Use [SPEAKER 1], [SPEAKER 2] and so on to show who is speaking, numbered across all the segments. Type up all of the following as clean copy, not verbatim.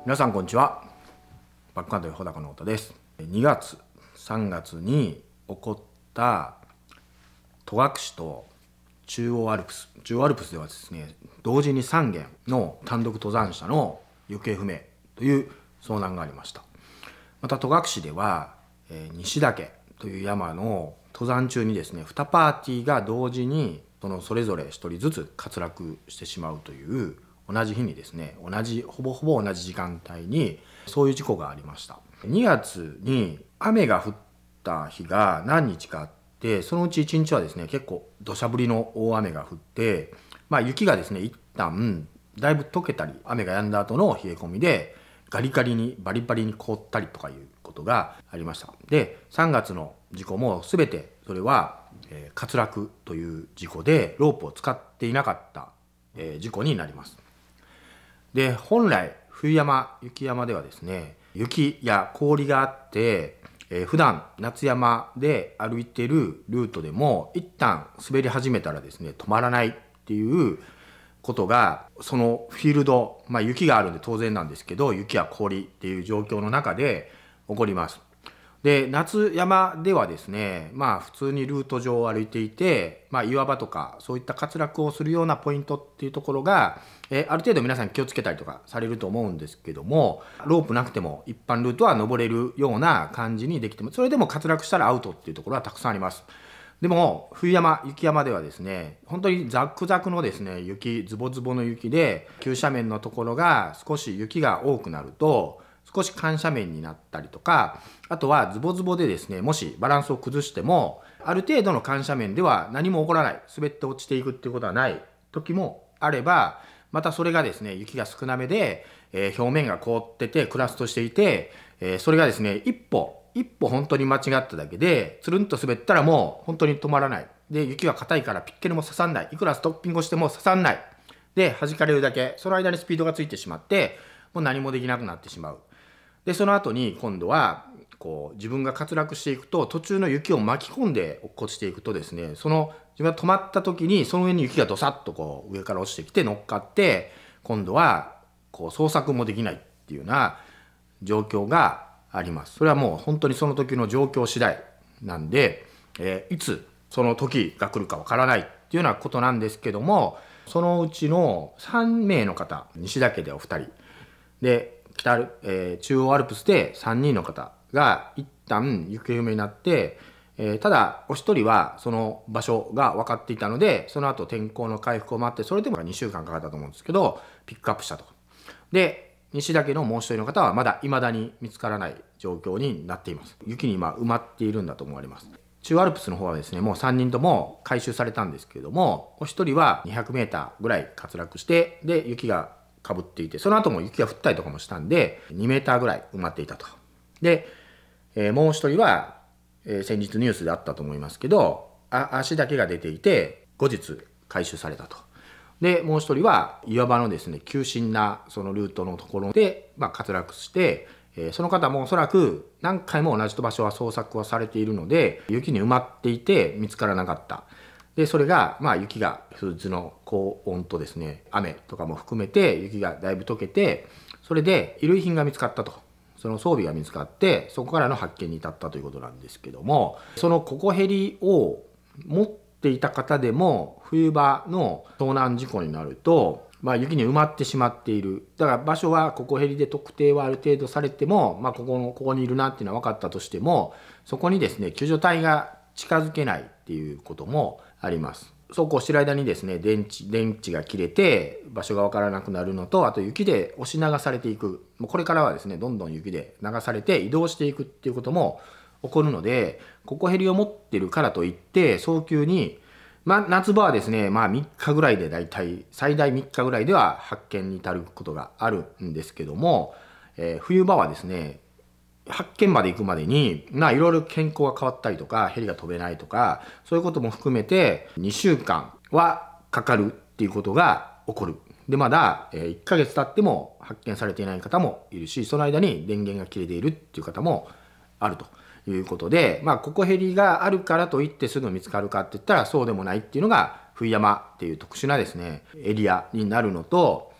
[SPEAKER 1] 皆さんこんにちは。バックカントリー穂高の太田です。2月3月に起こった戸隠と中央アルプスではですね、同時に3件の単独登山者の行方不明という遭難がありました。また戸隠では西岳という山の登山中にですね、2パーティーが同時にそれぞれ1人ずつ滑落してしまうという、同じ日にですね、ほぼほぼ同じ時間帯にそういう事故がありました。2月に雨が降った日が何日かあって、そのうち1日はですね、結構土砂降りの大雨が降って、雪がですね一旦だいぶ溶けたり、雨が止んだ後の冷え込みでバリバリに凍ったりとかいうことがありました。で、3月の事故も全てそれは滑落という事故で、ロープを使っていなかった事故になります。で、本来冬山、雪山ではですね、雪や氷があって、普段夏山で歩いているルートでも一旦滑り始めたらですね、止まらないっていうことが、そのフィールド、雪があるんで当然なんですけど、雪や氷っていう状況の中で起こります。で、夏山ではですね、普通にルート上を歩いていて、岩場とかそういった滑落をするようなポイントっていうところが、ある程度皆さん気をつけたりとかされると思うんですけども、ロープなくても一般ルートは登れるような感じにできても、それでも滑落したらアウトっていうところはたくさんあります。でも冬山、雪山ではですね、本当にザックザクのですね、ズボズボの雪で、急斜面のところが少し雪が多くなると少し緩斜面になったりとか、あとはズボズボでですね、もしバランスを崩しても、ある程度の緩斜面では何も起こらない、滑って落ちていくっていうことはない時もあれば、またそれがですね、雪が少なめで、表面が凍っててクラストしていて、それがですね、一歩本当に間違っただけでつるんと滑ったらもう本当に止まらない。で、雪が硬いからピッケルも刺さんない、いくらストッピングをしても刺さんないで、弾かれるだけ。その間にスピードがついてしまって、もう何もできなくなってしまう。で、その後に今度は自分が滑落していくと、途中の雪を巻き込んで落っこちていくとですね、自分が止まった時にその上に雪がドサッと上から落ちてきて乗っかって、今度は捜索もできないっていうような状況があります。それはもう本当にその時の状況次第なんで、いつその時が来るかわからないっていうようなことなんですけども、そのうちの3名の方、西岳でお二人で、中央アルプスで3人の方が一旦行方不明になって、ただお一人はその場所が分かっていたので、その後天候の回復を待って、それでも2週間かかったと思うんですけど、ピックアップしたと。で、西岳のもう一人の方は未だに見つからない状況になっています。雪に今埋まっているんだと思われます。中央アルプスの方はですね、もう3人とも回収されたんですけれども、お一人は200メーターぐらい滑落して、で、雪がかぶっていて、その後も雪が降ったりとかもしたんで、2メーターぐらい埋まっていたと。で、もう一人は、先日ニュースであったと思いますけど、足だけが出ていて、後日回収されたと。で、もう一人は岩場のですね、急峻なそのルートのところで、滑落して、その方もおそらく何回も同じ場所は捜索はされているので、雪に埋まっていて見つからなかった。で、それが雪が普通の高温とですね、雨とかも含めて雪がだいぶ溶けて、それで衣類品が見つかったと。その装備が見つかって、そこからの発見に至ったということなんですけども、そのココヘリを持っていた方でも冬場の遭難事故になると、雪に埋まってしまっている。だから場所はココヘリで特定はある程度されても、ここにいるなっていうのは分かったとしても、そこにですね、救助隊が近づけないっていうこともあります。そうこうしてる間にですね、電池が切れて場所が分からなくなるのと、あと雪で押し流されていく。もうこれからはですね、どんどん雪で流されて移動していくっていうことも起こるので、ココヘリを持ってるからといって早急に、夏場はですね、3日ぐらいでだいたい最大3日ぐらいでは発見に至ることがあるんですけども、冬場はですね、発見まで行くまでにいろいろ天候が変わったりとか、ヘリが飛べないとか、そういうことも含めて2週間はかかるっていうことが起こる。で、まだ1ヶ月経っても発見されていない方もいるし、その間に電源が切れているっていう方もあるということで、ココヘリがあるからといってすぐ見つかるかって言ったらそうでもないっていうのが冬山っていう特殊なですね、エリアになるのと、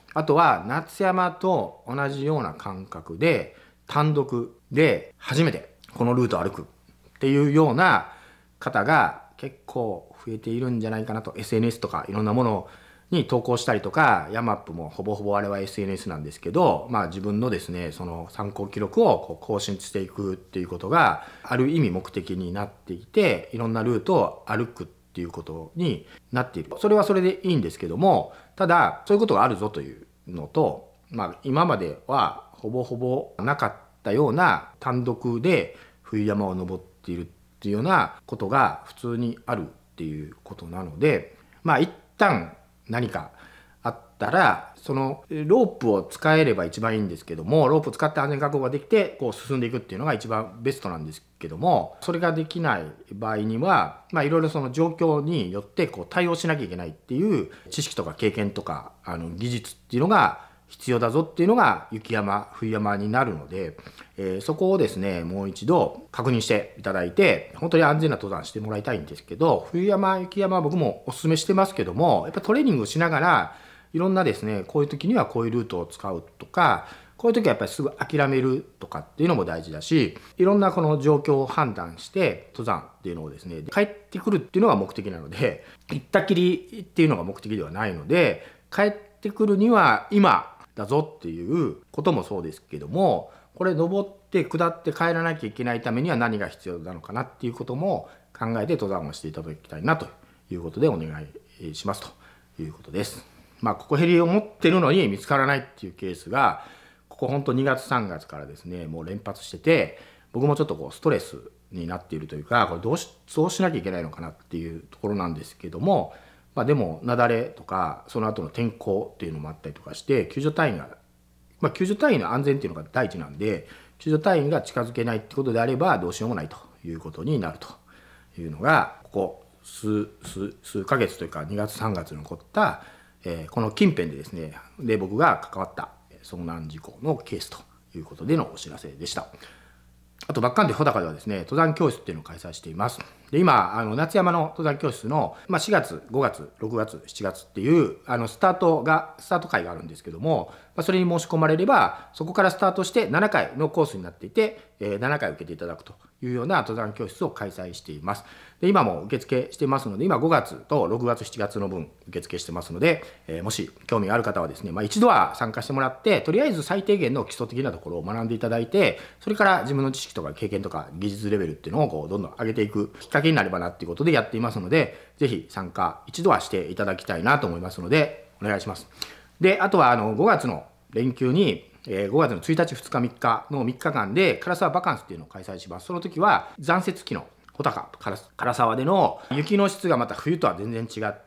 [SPEAKER 1] あとは夏山と同じような感覚で単独で初めてこのルートを歩くっていうような方が結構増えているんじゃないかなと。 SNS とかいろんなものに投稿したりとか、ヤマップもほぼほぼあれは SNS なんですけど、自分のですねその参考記録をこう更新していくっていうことがある意味目的になっていて、いろんなルートを歩くっていうことになっている。それはそれでいいんですけども、ただそういうことがあるぞというのと、今まではほぼほぼなかったような単独で冬山を登っているっていうようなことが普通にあるっていうことなので、一旦何かあったらそのロープを使えれば一番いいんですけども、ロープを使って安全確保ができてこう進んでいくっていうのが一番ベストなんですけども、それができない場合にはいろいろその状況によってこう対応しなきゃいけないっていう知識とか経験とか技術っていうのが必要だぞっていうのが雪山冬山になるので、そこをですねもう一度確認していただいて、本当に安全な登山してもらいたいんですけど、冬山雪山は僕もお勧めしてますけども、やっぱトレーニングをしながらいろんなですねこういう時にはこういうルートを使うとか、こういう時はやっぱりすぐ諦めるとかっていうのも大事だし、いろんなこの状況を判断して登山っていうのをですね帰ってくるっていうのが目的なので、行ったきりっていうのが目的ではないので、帰ってくるには今だぞっていうこともそうですけども、これ登って下って帰らなきゃいけないためには何が必要なのかなっていうことも考えて登山をしていただきたいなということでお願いしますということです。ここヘリを持ってるのに見つからないっていうケースがここ本当2月3月からですねもう連発してて、僕もちょっとこうストレスになっているというか、これそうしなきゃいけないのかなっていうところなんですけども、でも雪崩とかその後の天候っていうのもあったりとかして、救助隊員の安全っていうのが第一なんで、救助隊員が近づけないってことであればどうしようもないということになるというのが、ここ数ヶ月というか2月3月に起こった、この近辺でですね僕が関わった遭難事故のケースということでのお知らせでした。あと、バッカント穂高ではですね登山教室っていうのを開催しています。で今夏山の登山教室の、4月5月6月7月っていうスタート会があるんですけども、それに申し込まれればそこからスタートして7回のコースになっていて、7回受けていただくというような登山教室を開催しています。で今も受付してますので、今5月と6月7月の分受付してますので、もし興味がある方はですね、一度は参加してもらって、とりあえず最低限の基礎的なところを学んでいただいて、それから自分の知識とか経験とか技術レベルっていうのをこうどんどん上げていくきっかけになればなっていうことでやっていますので、ぜひ参加一度はしていただきたいなと思いますのでお願いします。であとは5月の連休に5月の1日2日3日の3日間で唐沢バカンスっていうのを開催します。その時は残雪期の穂高唐沢での雪の質がまた冬とは全然違って、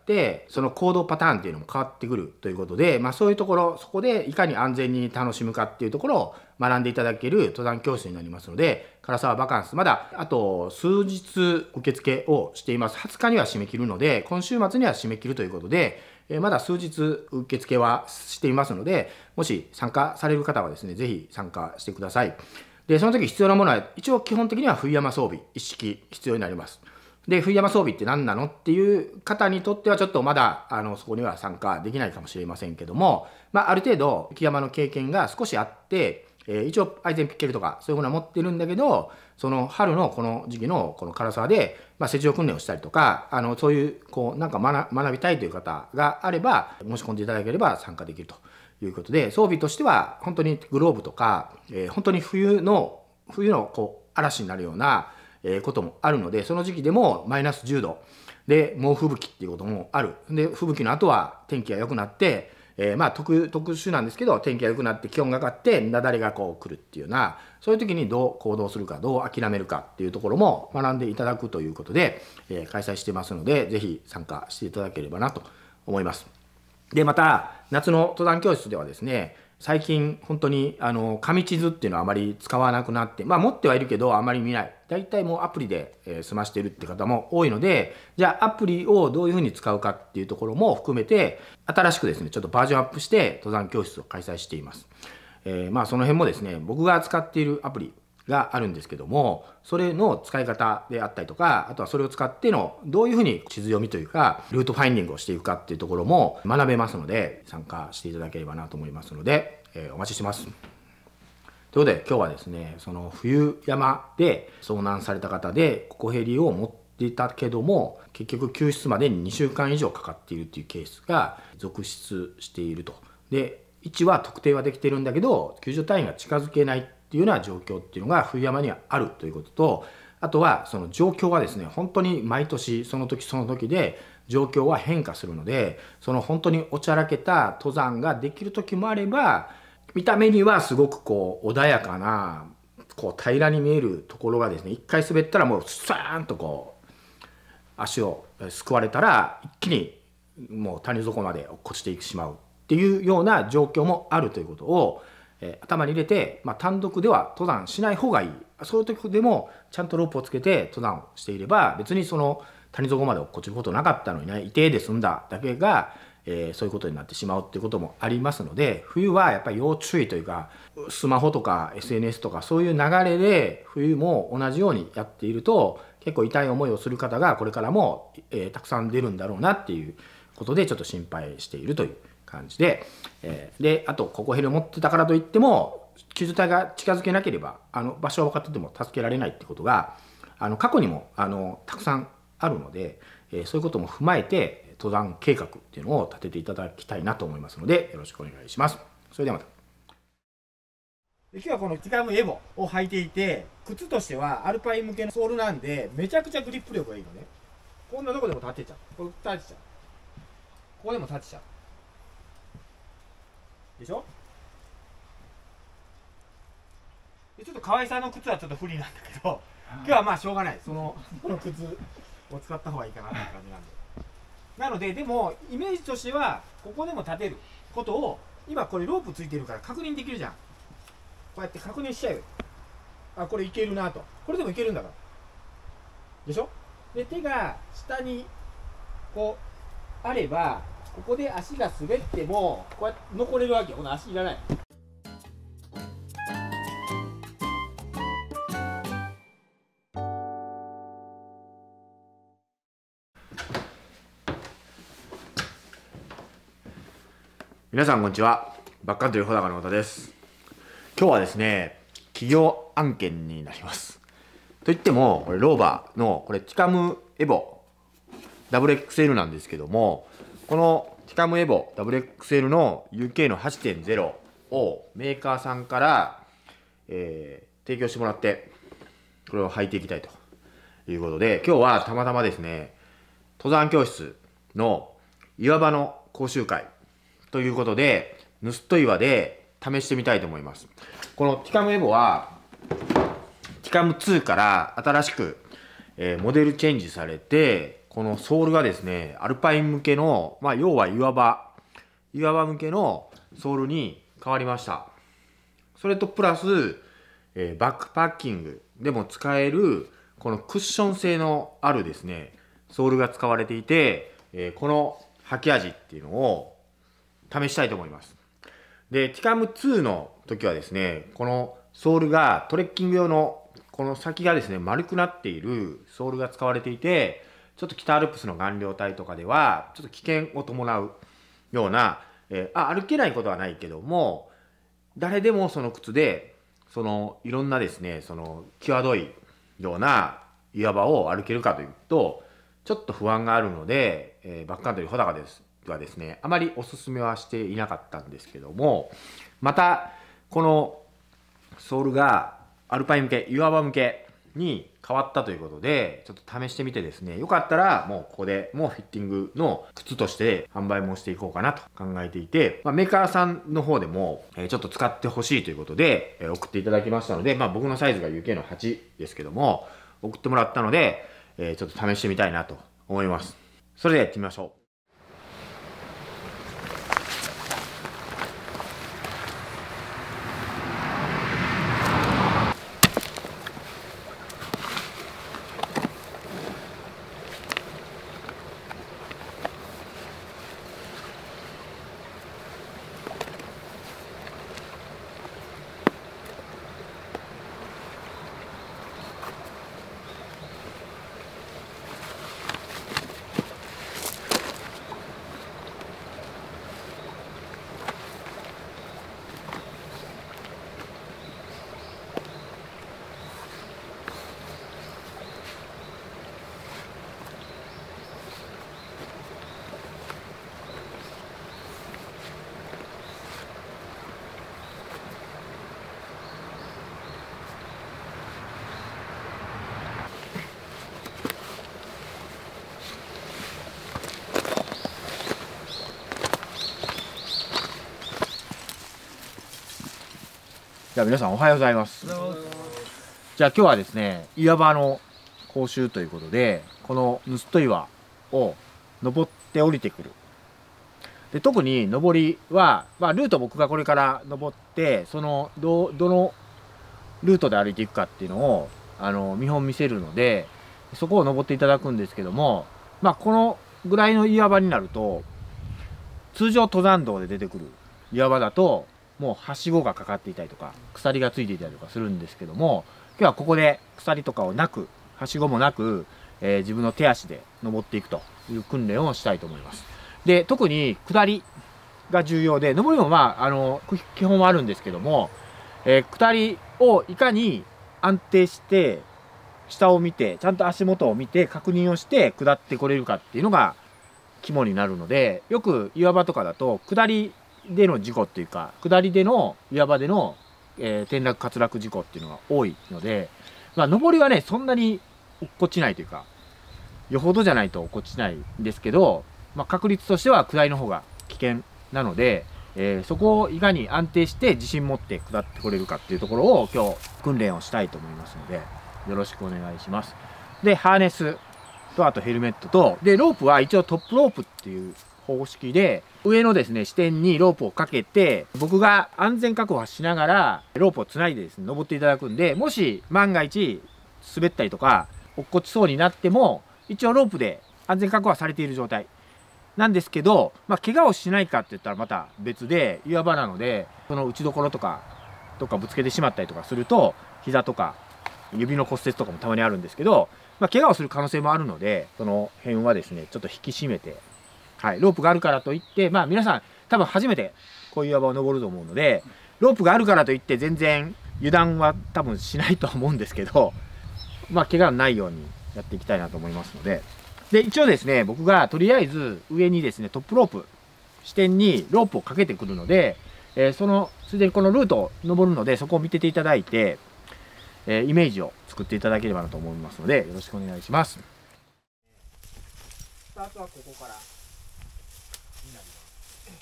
[SPEAKER 1] その行動パターンっていうのも変わってくるということで、そういうところ、そこでいかに安全に楽しむかっていうところを学んでいただける登山教室になりますので、唐沢バカンスまだあと数日受付をしています。20日には締め切るので、今週末には締め切るということで、まだ数日受付はしていますので、もし参加される方はですねぜひ参加してください。でその時必要なものは一応基本的には冬山装備一式必要になります。で冬山装備って何なのっていう方にとってはちょっとまだそこには参加できないかもしれませんけども、ある程度雪山の経験が少しあって、一応アイゼンピッケルとかそういうものは持ってるんだけど、その春のこの時期のこの唐沢で、施錠訓練をしたりとかそういうなんか学びたいという方があれば申し込んでいただければ参加できるということで、装備としては本当にグローブとか、本当に冬の嵐になるようなこともあるので、その時期でもマイナス10度で猛吹雪っていうこともある。で吹雪の後は天気が良くなって、特殊なんですけど天気が良くなって気温が上がって雪崩が来るっていうような、そういう時にどう行動するかどう諦めるかっていうところも学んでいただくということで、開催してますので、ぜひ参加していただければなと思います。でまた夏の登山教室ではですね、最近本当に紙地図っていうのはあまり使わなくなって、持ってはいるけどあまり見ない、大体もうアプリで済ましているって方も多いので、じゃあアプリをどういうふうに使うかっていうところも含めて新しくですねちょっとバージョンアップして登山教室を開催しています。その辺もですね僕が使っているアプリがあるんですけども、それの使い方であったりとか、あとはそれを使ってのどういうふうに地図読みというかルートファインディングをしていくかっていうところも学べますので、参加していただければなと思いますので、お待ちしてます。ということで今日はですね、その冬山で遭難された方でココヘリを持っていたけども結局救出までに2週間以上かかっているっていうケースが続出していると。で位置は特定はできてるんだけど救助隊員が近づけないっていうような状況っていうのが冬山にはあるということと、あとはその状況はですね、本当に毎年その時その時で状況は変化するので、その本当におちゃらけた登山ができる時もあれば、見た目にはすごくこう穏やかなこう平らに見えるところがですね、一回滑ったらもうスーンとこう足をすくわれたら一気にもう谷底まで落っこちてしまうっていうような状況もあるということを、頭に入れて、単独では登山しない方がいい。そういう時でもちゃんとロープをつけて登山をしていれば別にその谷底まで落っこちることなかったのにね、いてで済んだだけが、そういうことになってしまうっていうこともありますので、冬はやっぱり要注意というか、スマホとか SNS とかそういう流れで冬も同じようにやっていると結構痛い思いをする方がこれからも、たくさん出るんだろうなっていうことでちょっと心配しているという感じで、であとココヘリを持ってたからといっても救助隊が近づけなければ場所は分かってても助けられないってことが過去にもたくさんあるので、そういうことも踏まえて登山計画っていうのを立てていただきたいなと思いますのでよろしくお願いします。それではまた。今日はこのティカムエボを履いていて、靴としてはアルパイン向けのソールなんでめちゃくちゃグリップ力がいいのね。こんなとこでも立てちゃう。これ立てちゃう。ここでも立てちゃう。でしょ。でちょっと河合さんの靴はちょっと不利なんだけど、今日はまあしょうがない。この靴を使った方がいいかなっていう感じなんで。なのででもイメージとしてはここでも立てることを今これロープついてるから確認できるじゃん。こうやって確認しちゃうよ。あ、これいけるなと。これでもいけるんだから。でしょ。で手が下にこうあればここで足が滑ってもこうやって残れるわけよ。この足いらない。皆さんこんにちは。バックカントリー穂高の太田です。今日はですね、企業案件になります。といってもこれローバーのこれティカムエボ WXL なんですけども、このティカムエボ WXL の UK の 8.0 をメーカーさんから、提供してもらってこれを履いていきたいということで、今日はたまたまですね、登山教室の岩場の講習会ということで盗人岩で試してみたいと思います。このティカムエボはティカム2から新しく、モデルチェンジされて、このソールがですねアルパイン向けの、要は岩場向けのソールに変わりました。それとプラス、バックパッキングでも使えるこのクッション性のあるですねソールが使われていて、この履き味っていうのを試したいと思います。で、ティカム2の時はですね、このソールがトレッキング用のこの先がですね、丸くなっているソールが使われていて、ちょっと北アルプスの岩稜帯とかでは、ちょっと危険を伴うような、歩けないことはないけども、誰でもその靴で、いろんなですね、際どいような岩場を歩けるかというと、ちょっと不安があるので、バックカントリー穂高はですね、あまりおすすめはしていなかったんですけども、またこのソールがアルパイン向け、岩場向けに変わったということで、ちょっと試してみてですね、よかったらもうここでもうフィッティングの靴として販売もしていこうかなと考えていて、メーカーさんの方でもちょっと使ってほしいということで送っていただきましたので、僕のサイズが UK の8ですけども送ってもらったので、ちょっと試してみたいなと思います。それではやってみましょう。 じゃあ皆さんおはようございます。じゃあ今日はですね、岩場の講習ということで、このヌスト岩を登って降りてくる。で、特に登りは、ルート僕がこれから登って、そのどのルートで歩いていくかっていうのを見本見せるので、そこを登っていただくんですけども、このぐらいの岩場になると、通常登山道で出てくる岩場だともうはしごがかかっていたりとか鎖がついていたりとかするんですけども、今日はここで鎖とかをなく、はしごもなく、自分の手足で登っていくという訓練をしたいと思います。で、特に下りが重要で、登りも基本はあるんですけども、下りをいかに安定して下を見て、ちゃんと足元を見て確認をして下ってこれるかっていうのが肝になるので、よく岩場とかだと下りでの事故っていうか、下りでの岩場での、転落滑落事故っていうのが多いので、上りはねそんなに落っこちないというか、よほどじゃないと落っこちないんですけど、確率としては下りの方が危険なので、そこをいかに安定して自信持って下ってこれるかっていうところを今日訓練をしたいと思いますので、よろしくお願いします。で、ハーネスと、あとヘルメットと、で、ロープは一応トップロープっていう方式で、上のですね、支点にロープをかけて、僕が安全確保しながら、ロープをつないでですね、登っていただくんで、もし万が一滑ったりとか、落っこちそうになっても、一応ロープで安全確保はされている状態なんですけど、怪我をしないかって言ったらまた別で、岩場なので、その打ちどころとかぶつけてしまったりとかすると、膝とか指の骨折とかもたまにあるんですけど、怪我をする可能性もあるので、その辺はですね、ちょっと引き締めて、はい、ロープがあるからといって、皆さん多分初めてこういう岩場を登ると思うので、ロープがあるからといって全然油断は多分しないとは思うんですけど、怪我のないようにやっていきたいなと思いますので、で、一応ですね、僕がとりあえず上にですね、トップロープ、支点にロープをかけてくるので、すでにこのルートを登るので、そこを見てていただいて、イメージを作っていただければなと思いますので、よろしくお願いします。スタートはここからになります。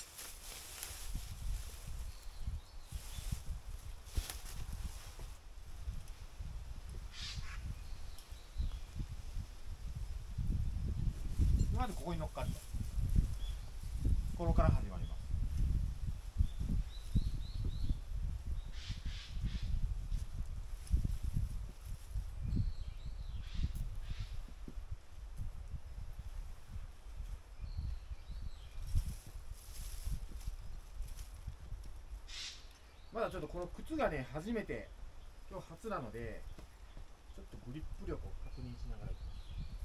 [SPEAKER 1] まずここに乗っかると、ここから始まります。まだちょっとこの靴がね、初めて、今日初なので、ちょっとグリップ力を確認しながらいきます。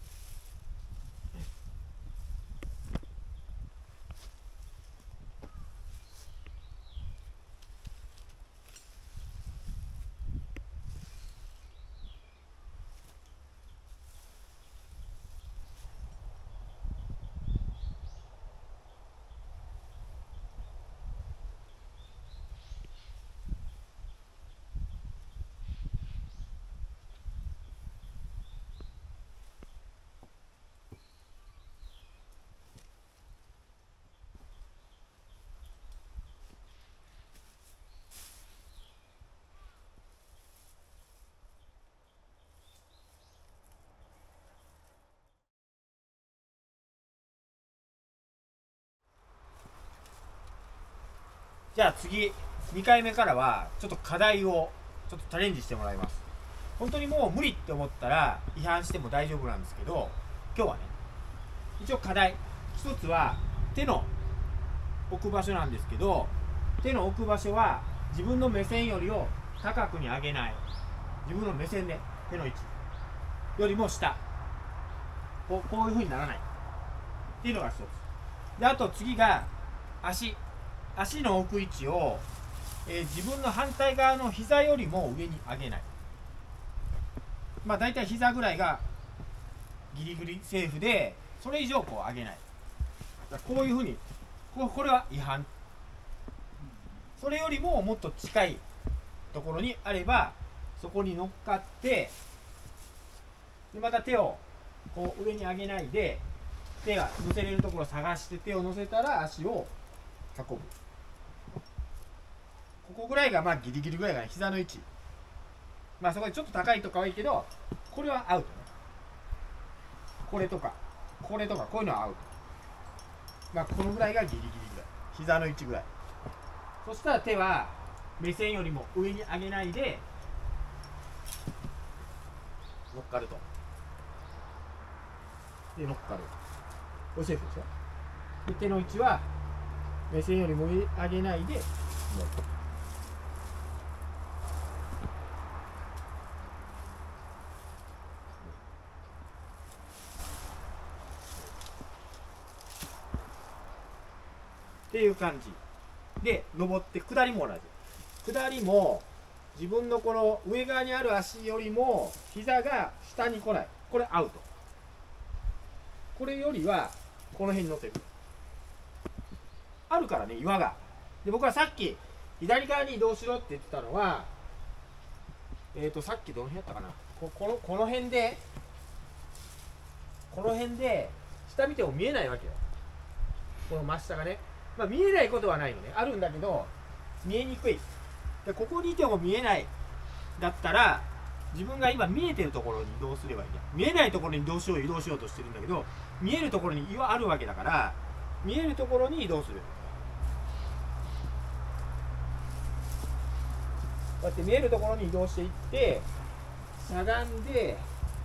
[SPEAKER 1] じゃあ次、2回目からはちょっと課題をちょっとチャレンジしてもらいます。本当にもう無理って思ったら違反しても大丈夫なんですけど、今日はね、一応課題一つは手の置く場所なんですけど、手の置く場所は自分の目線よりを高くに上げない、自分の目線で手の位置よりも下、こういう風にならないっていうのが一つで、あと次が足の置く位置を、自分の反対側の膝よりも上に上げない。だいたい膝ぐらいがギリギリセーフで、それ以上こう上げない。こういうふうに、これは違反。それよりももっと近いところにあれば、そこに乗っかって、でまた手をこう上に上げないで、手が乗せれるところを探して手を乗せたら足を運ぶ。 ここぐらいがまあギリギリぐらいが膝の位置。まあそこでちょっと高いとかはいいけど、これはアウトね。これとかこれとかこういうのはアウト。まあこのぐらいがギリギリぐらい、膝の位置ぐらい。そしたら手は目線よりも上に上げないで乗っかると。で乗っかる。これセーフでしょ。で手の位置は目線よりも上に上げないで乗る。っていう感じで登って、下りも同じ。下りも自分のこの上側にある足よりも膝が下に来ない。これアウト。これよりはこの辺に乗せる。あるからね、岩が。で僕はさっき左側に移動しろって言ってたのは、さっきどの辺やったかな、この辺で、この辺で下見ても見えないわけよ、この真下がね。まあ見えないことはないのね、あるんだけど見えにくい。でここにいても見えないだったら、自分が今見えてるところに移動すればいいや。見えないところに移動しようとしてるんだけど、見えるところに岩あるわけだから、見えるところに移動する。こうやって見えるところに移動していって、しゃがんで、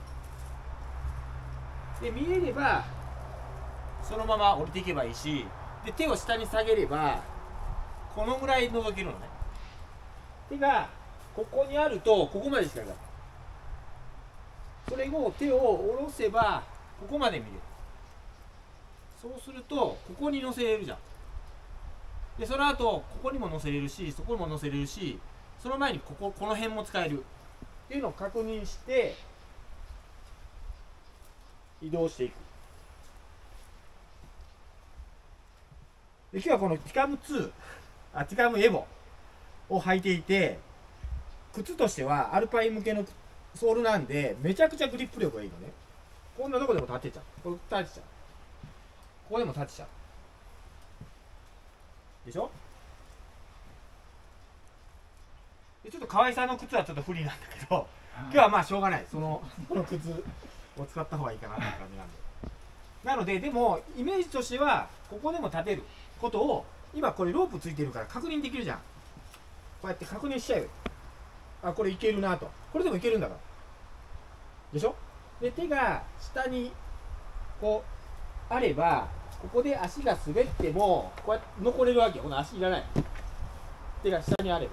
[SPEAKER 1] で見えればそのまま降りていけばいいし、で手を下に下げればこのぐらい覗けるのね。手がここにあるとここまでしかいかない。それを手を下ろせばここまで見れる。そうするとここに乗せれるじゃん。でその後ここにも乗せれるし、そこにも乗せれるし、その前にこの辺も使えるっていうのを確認して移動していく。で今日はこのティカム2、ティカムエボを履いていて、靴としてはアルパイン向けのソールなんで、めちゃくちゃグリップ力がいいのね。こんなとこでも立てちゃう。これ立てちゃう。ここでも立てちゃう。でしょ。でちょっと河合さんの靴はちょっと不利なんだけど、今日はまあしょうがない。この靴を使った方がいいかなっていう感じなんで。なので、でもイメージとしてはここでも立てることを、今これロープついてるから確認できるじゃん。こうやって確認しちゃうよ。あ、これいけるなと。これでもいけるんだから。でしょ。で手が下にこうあれば、ここで足が滑ってもこうやって残れるわけよ。この足いらない。手が下にあれば。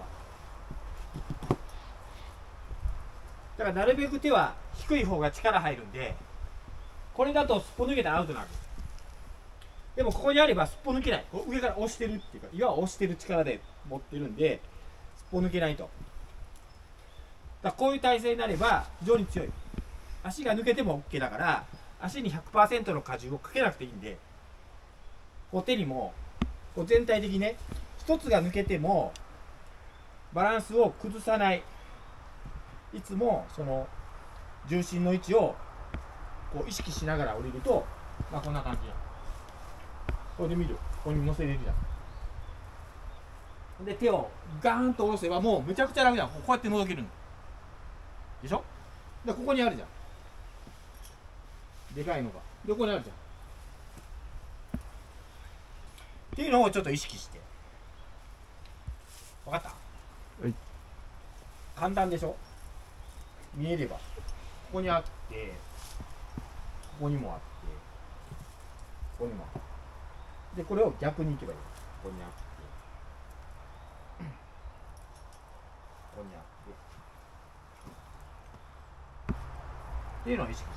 [SPEAKER 1] だからなるべく手は低い方が力入るんで、これだとすっぽ抜けたらアウトなんです。でもここにあればすっぽ抜けない。上から押してるっていうか、岩を押してる力で持ってるんで、すっぽ抜けないと。だからこういう体勢になれば非常に強い。足が抜けても OK だから、足に 100% の荷重をかけなくていいんで、こう手にもこう全体的にね、一つが抜けてもバランスを崩さない。いつもその重心の位置をこう意識しながら降りると、まあこんな感じや。これで見る。ここに乗せれるじゃん。で手をガーンと下ろせばもうめちゃくちゃ楽じゃん。こうやって覗けるのでしょ。でここにあるじゃん。でかいのがでここにあるじゃんっていうのをちょっと意識して。分かった？はい。簡単でしょ。見えればここにあって、ここにもあって、ここにもあって、でこれを逆に行けばいい。ここにあって、ここにあってっていうのを意識して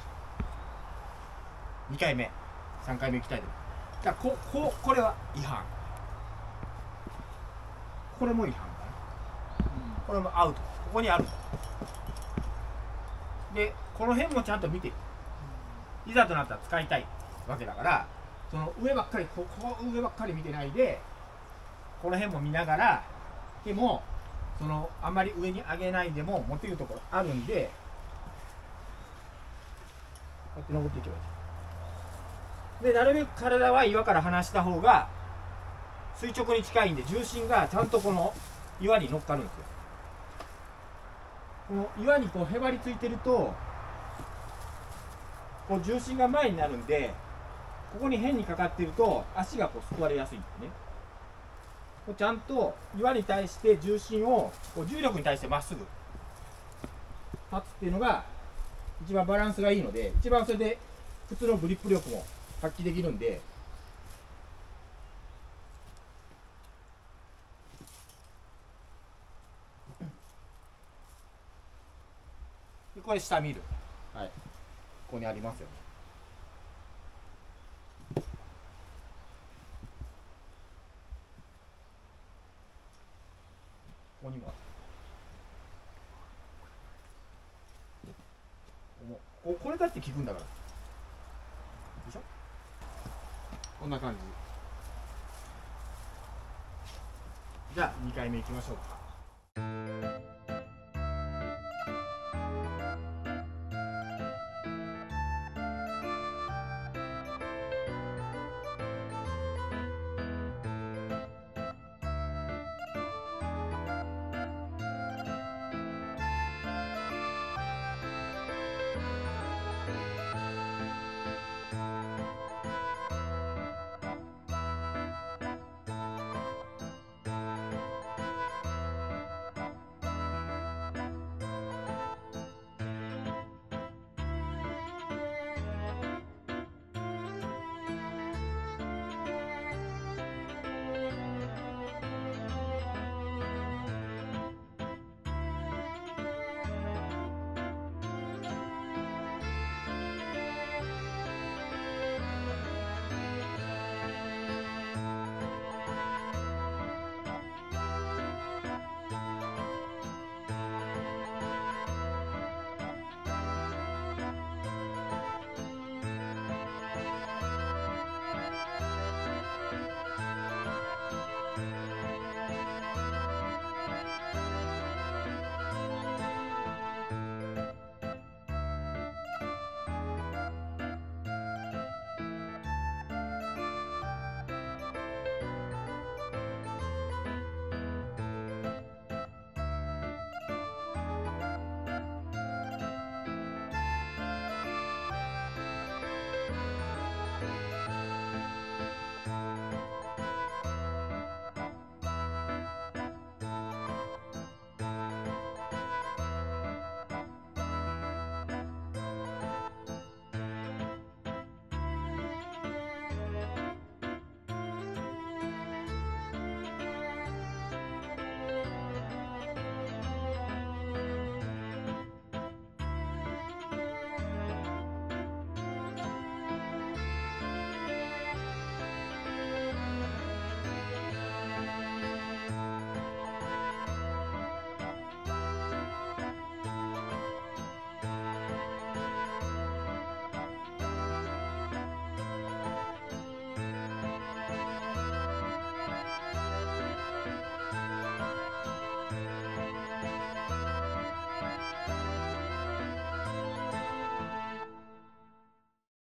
[SPEAKER 1] 2回目3回目行きたいと思う。だからこれは違反、これも違反かな、これもアウト。ここにあるんだ。でこの辺もちゃんと見て、いざとなったら使いたいわけだから、その上ばっかりここ上ばっかり見てないで、この辺も見ながら、でもそのあんまり上に上げないでも持っているところあるんで、こうやって登っていけばいい。でなるべく体は岩から離した方が垂直に近いんで、重心がちゃんとこの岩に乗っかるんですよ。この岩にこうへばりついてるとこう重心が前になるんで、ここに変にかかってると足がこうすくわれやすいんですね。こうちゃんと岩に対して重心をこう重力に対してまっすぐ立つっていうのが一番バランスがいいので、一番それで普通のグリップ力も発揮できるんで。これ下見る、はい、ここにありますよね。ここにもこれだって効くんだから。でしょ。こんな感じ。じゃあ2回目いきましょうか。